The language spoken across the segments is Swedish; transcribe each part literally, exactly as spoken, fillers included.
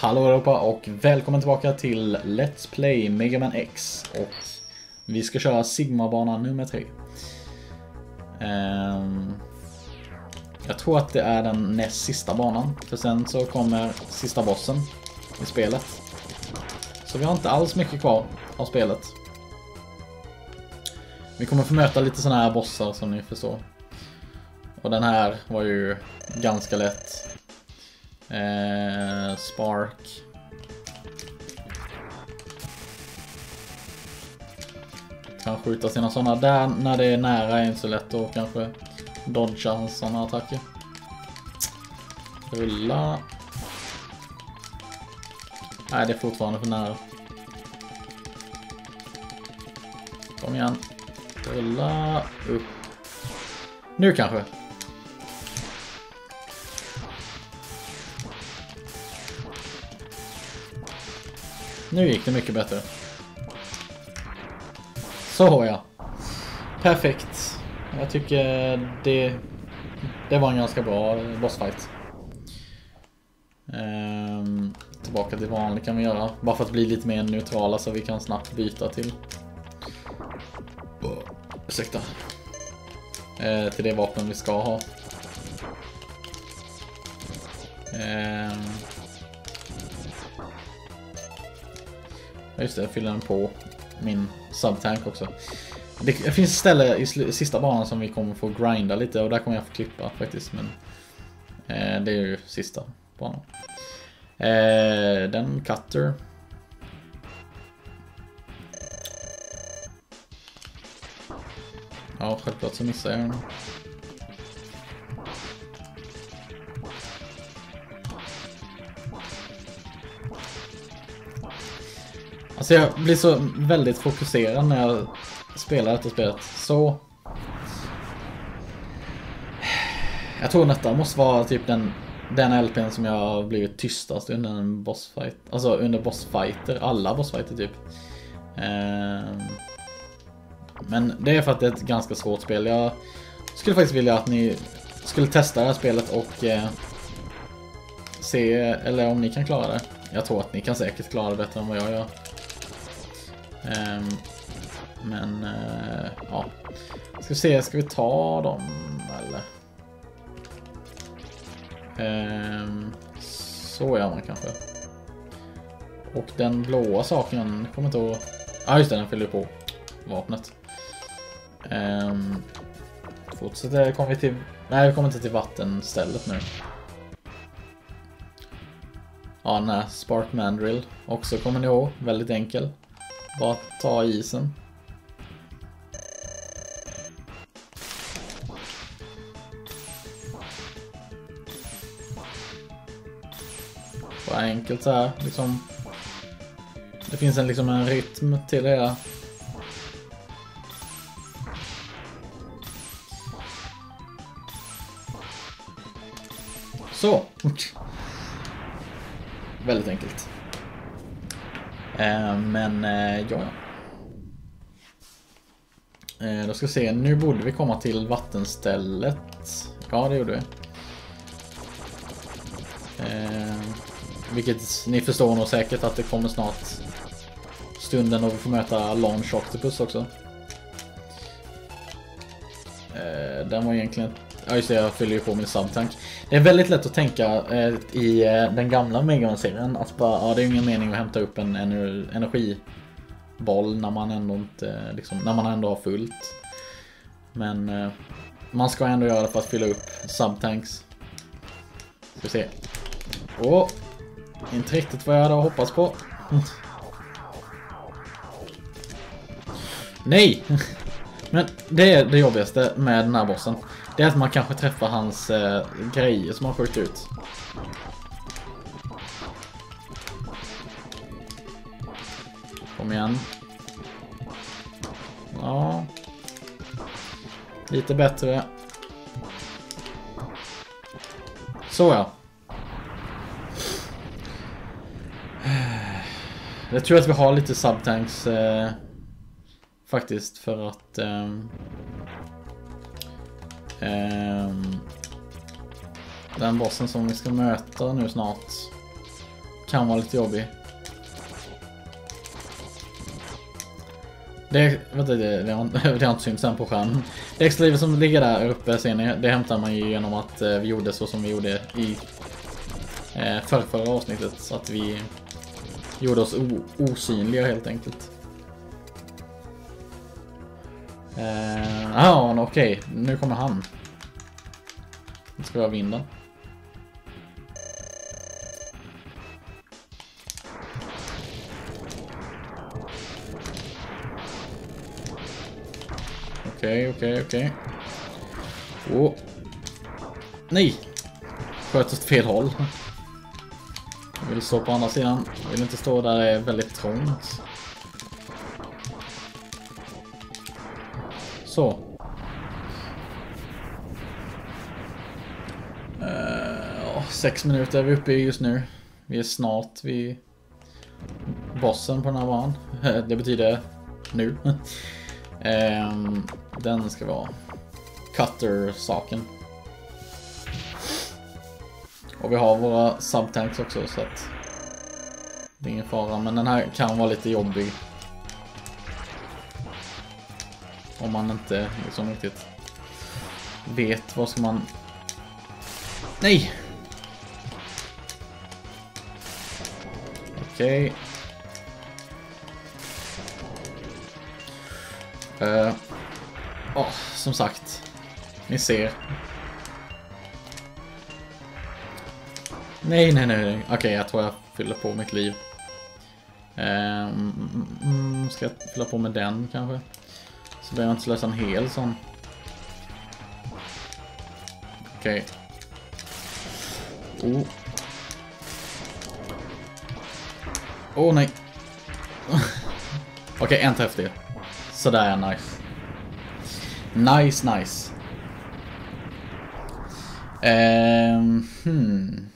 Hallå Europa och välkommen tillbaka till Let's Play Mega Man X. Och vi ska köra Sigma-banan nummer tre. um, Jag tror att det är den näst sista banan, för sen så kommer sista bossen i spelet. Så vi har inte alls mycket kvar av spelet. Vi kommer få möta lite såna här bossar som ni förstår. Och den här var ju ganska lätt. Eh, Spark. Kan skjuta sina sådana där när det är nära, är inte så lätt att kanske dodga sådana attacker. Rulla. Nej, det är fortfarande för nära. Kom igen. Rulla upp. Nu kanske. Nu gick det mycket bättre. Så ja. Perfekt. Jag tycker det det var en ganska bra bossfight. Ehm, tillbaka till vanligt kan vi göra. Bara för att bli lite mer neutrala så vi kan snabbt byta till. Ursäkta. Ehm, till det vapen vi ska ha. Ehm. Just det, jag fyller den på min subtank också. Det finns ett ställe i sista banan som vi kommer få grinda lite, och där kommer jag få klippa faktiskt, men eh, det är ju sista banan. Eh, den cutter. Ja, självklart så missar jag den. Alltså jag blir så väldigt fokuserad när jag spelar detta spelet. Så jag tror detta måste vara typ den, den L P:n som jag har blivit tystast under en bossfight. Alltså under bossfighter, alla bossfighter typ. Ehm. Men det är för att det är ett ganska svårt spel. Jag skulle faktiskt vilja att ni skulle testa det här spelet och eh, se, eller om ni kan klara det. Jag tror att ni kan säkert klara det bättre än vad jag gör. Um, men uh, ja, ska vi se, ska vi ta dem eller um, så gör man kanske. Och den blåa saken kommer inte att, ja ah, just det, den fyller på vapnet. Um, fortsätter, kommer vi till, nej vi kommer inte till vattenstället nu. Ja, den här Spark Mandrill också, kommer ni ihåg, väldigt enkel. Bara ta isen. Bara enkelt så här, liksom. Det finns en liksom en rytm till det här. Så. Väldigt enkelt. Eh, men eh, ja. Eh, då ska vi se, nu borde vi komma till vattenstället. Ja, det gjorde vi. Eh, vilket ni förstår nog säkert att det kommer snart stunden då vi får möta Launch Octopus också. Eh, den var egentligen, ja just det, jag fyller ju på min subtank. Det är väldigt lätt att tänka eh, i eh, den gamla Mega Man-serien att bara, ja, det är ingen mening att hämta upp en, en energiboll när man ändå inte, liksom, när man ändå har fullt. Men eh, man ska ändå göra det för att fylla upp subtanks. Ska vi se. Åh, inte riktigt vad jag hade hoppats på. Nej! Men det är det jobbigaste med den här bossen. Det är att man kanske träffar hans eh, grejer som har skjutit ut. Kom igen. Ja. Lite bättre. Så ja. Jag tror att vi har lite subtanks eh, faktiskt för att eh, eh, den bossen som vi ska möta nu snart kan vara lite jobbig. Det, vet du, det, det, har, det har inte synts sen på skärmen. Det extra livet som ligger där uppe ser ni, det hämtar man ju genom att eh, vi gjorde så som vi gjorde i eh, förra, förra avsnittet. Så att vi gjorde oss o, osynliga helt enkelt. Ja, ah, okej. Okay. Nu kommer han. Nu ska vi ha vinden. Okej, okej, okej. Åh. Nej! Sköt åt fel håll. Jag vill stå på andra sidan. Jag vill inte stå där det är väldigt trångt. Så. Uh, sex minuter är vi uppe i just nu. Vi är snart vid bossen på den här banan. Det betyder nu. um, den ska vara cutter-saken. Och vi har våra subtanks också så att det är ingen fara. Men den här kan vara lite jobbig. Om man inte liksom riktigt vet vad ska man... Nej! Okej. Okay. Uh, oh, som sagt. Ni ser. Nej, nej, nej. nej. Okej, okay, jag tror jag fyller på mitt liv. Um, mm, ska jag fylla på med den kanske? Så behöver jag inte slösa en hel sån. Okej. Okay. Oh. Åh oh, nej. Okej, okay, en träff det. Sådär är nice. Nice, nice. Um, hmm.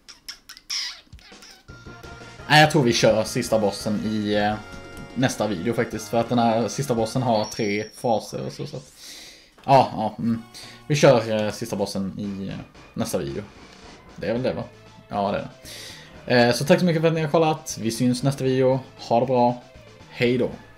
Nej, jag tror vi kör sista bossen i uh, nästa video faktiskt. För att den här sista bossen har tre faser och så. så att, ja, ja. Mm. Vi kör uh, sista bossen i uh, nästa video. Det är väl det va? Ja, det är det. Uh, så tack så mycket för att ni har kollat. Vi syns nästa video. Ha det bra. Hej då.